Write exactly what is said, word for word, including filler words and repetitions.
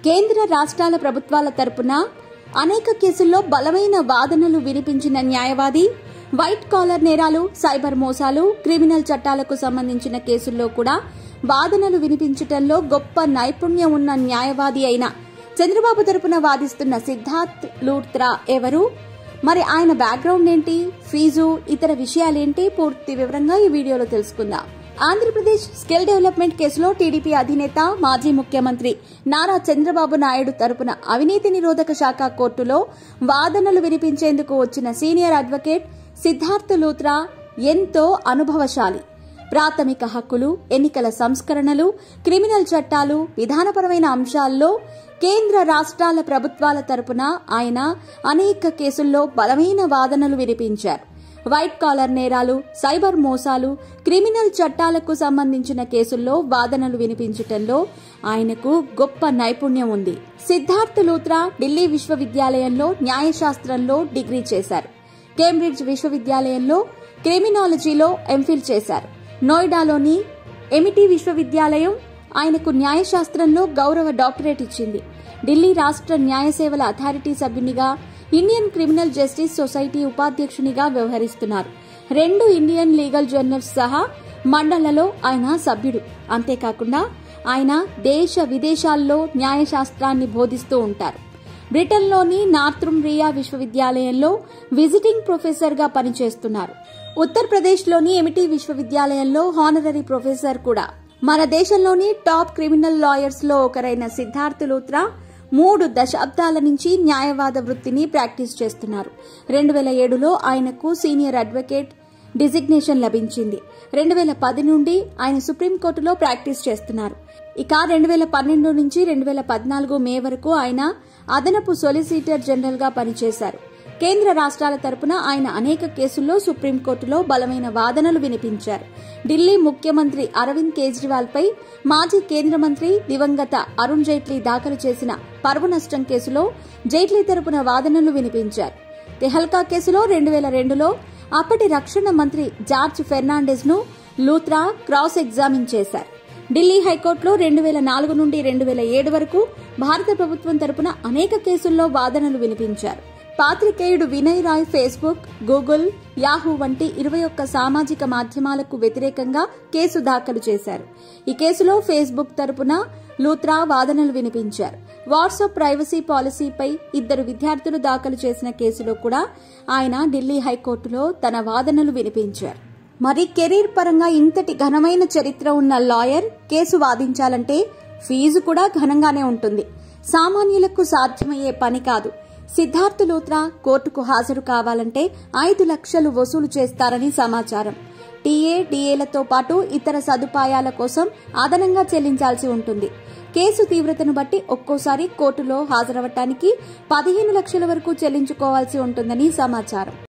కేంద్ర రాష్ట్రాల ప్రభుత్వాల తరపున అనేక కేసుల్లో బలమైన వాదనలు వినిపించిన న్యాయవాది, వైట్ కాలర్ నేరాలు, సైబర్ మోసాలు, క్రిమినల్ చట్టాలకు సంబంధించిన కేసుల్లో కూడా వాదనలు వినిపించటంలో గొప్ప నైపుణ్యం ఉన్న న్యాయవాది అయిన చంద్రబాబు తరపున వాదిస్తున్న సిద్ధార్థ్ లూథ్రా ఎవరు? మరి ఆయన బ్యాక్గ్రౌండ్ ఏంటి, ఫీజు, ఇతర విషయాలేంటి, పూర్తి వివరంగా ఈ వీడియోలో తెలుసుకుందాం. ఆంధ్రప్రదేశ్ స్కిల్ డెవలప్మెంట్ కేసులో టీడీపీ అధినేత, మాజీ ముఖ్యమంత్రి నారా చంద్రబాబు నాయుడు తరపున అవినీతి నిరోధక శాఖ కోర్టులో వాదనలు వినిపించేందుకు వచ్చిన సీనియర్ అడ్వకేట్ సిద్ధార్థ్ లూథ్రా ఎంతో అనుభవశాలి. ప్రాథమిక హక్కులు, ఎన్నికల సంస్కరణలు, క్రిమినల్ చట్టాలు, విధానపరమైన అంశాల్లో కేంద్ర రాష్ట్రాల ప్రభుత్వాల తరపున ఆయన అనేక కేసుల్లో బలమైన వాదనలు వినిపించారు. వైట్ కాలర్ నేరాలు, సైబర్ మోసాలు, క్రిమినల్ చట్టాలకు సంబంధించిన కేసుల్లో వాదనలు వినిపించటంలో ఆయనకు గొప్ప నైపుణ్యం ఉంది. సిద్ధార్థ్ లూథ్రా ఢిల్లీ విశ్వవిద్యాలయంలో న్యాయశాస్త్రంలో డిగ్రీ చేశారు. కేంబ్రిడ్జ్ విశ్వవిద్యాలయంలో క్రిమినాలజీలో ఎంఫిల్ చేశారు. నోయిడాలోని ఎమిటీ విశ్వవిద్యాలయం ఆయనకు న్యాయశాస్త్రంలో గౌరవ డాక్టరేట్ ఇచ్చింది. ఢిల్లీ రాష్ట్ర న్యాయ సేవల అథారిటీ సభ్యునిగా, ఇండియన్ క్రిమినల్ జస్టిస్ సొసైటీ ఉపాధ్యక్షునిగా వ్యవహరిస్తున్నారు. రెండు ఇండియన్ లీగల్ జర్నల్స్ సహా మండళ్లలో ఆయన సభ్యుడు. అంతేకాకుండా ఆయన దేశ విదేశాల్లో న్యాయశాస్త్రాన్ని బోధిస్తూ ఉంటారు. బ్రిటన్లోని నార్థుంబ్రియా విశ్వవిద్యాలయంలో విజిటింగ్ ప్రొఫెసర్ గా పనిచేస్తున్నారు. ఉత్తరప్రదేశ్లోని ఎమిటీ విశ్వవిద్యాలయంలో హానరరీ ప్రొఫెసర్ కూడా. మన దేశంలోని టాప్ క్రిమినల్ లాయర్స్ లో ఒకరైన సిద్ధార్థ్ లూథ్రా మూడు దశాబ్దాల నుంచి న్యాయవాద వృత్తిని ప్రాక్టీస్ చేస్తున్నారు. రెండు వేల ఏడులో ఆయనకు సీనియర్ అడ్వకేట్ డిజిగ్నేషన్ లభించింది. రెండు వేల పది నుండి ఆయన సుప్రీంకోర్టులో ప్రాక్టీస్ చేస్తున్నారు. ఇక రెండు వేల పన్నెండు నుంచి రెండు వేల పద్నాలుగు మే వరకు ఆయన అదనపు సొలిసిటర్ జనరల్ గా పనిచేశారు. కేంద్ర రాష్ట్రాల తరపున ఆయన అనేక కేసుల్లో సుప్రీంకోర్టులో బలమైన వాదనలు వినిపించారు. ఢిల్లీ ముఖ్యమంత్రి అరవింద్ కేజ్రీవాల్ పై మాజీ కేంద్ర మంత్రి దివంగత అరుణ్ జైట్లీ దాఖలు చేసిన పరువు నష్టం కేసులో జైట్లీ తరపున వాదనలు వినిపించారు. తెహల్కా కేసులో రెండు వేల రెండులో అప్పటి రక్షణ మంత్రి జార్జ్ ఫెర్నాండెజ్ ను లూథ్రా క్రాస్ ఎగ్జామిన్ చేశారు. ఢిల్లీ హైకోర్టులో రెండు వేల నాలుగు నుండి రెండు వేల ఏడు వరకు భారత ప్రభుత్వం తరపున అనేక కేసుల్లో వాదనలు వినిపించారు. పాత్రికేయుడు Vinay Rai Facebook, Google, Yahoo వంటి ఇరవై ఒక్క సామాజిక మాధ్యమాలకు వ్యతిరేకంగా కేసు దాఖలు చేశారు. ఈ కేసులో ఫేస్బుక్ తరపున లూథ్రా వాదనలు వినిపించారు. వాట్సాప్ ప్రైవసీ పాలసీపై ఇద్దరు విద్యార్థులు దాఖలు చేసిన కేసులో కూడా ఆయన ఢిల్లీ హైకోర్టులో తన వాదనలు వినిపించారు. మరి కెరీర్ పరంగా ఇంతటి ఘనమైన చరిత్ర ఉన్న లాయర్ కేసు వాదించాలంటే ఫీజు కూడా ఘనంగానే ఉంటుంది. సామాన్యులకు సాధ్యమయ్యే పని కాదు. సిద్ధార్థ్ లూథ్రా కోర్టుకు హాజరు కావాలంటే ఐదు లక్షలు వసూలు చేస్తారని సమాచారం. టీఏ, డీఏలతో పాటు ఇతర సదుపాయాల కోసం అదనంగా చెల్లించాల్సి ఉంటుంది. కేసు తీవ్రతను బట్టి ఒక్కోసారి కోర్టులో హాజరవటానికి పదిహేను లక్షల వరకు చెల్లించుకోవాల్సి ఉంటుందని సమాచారం.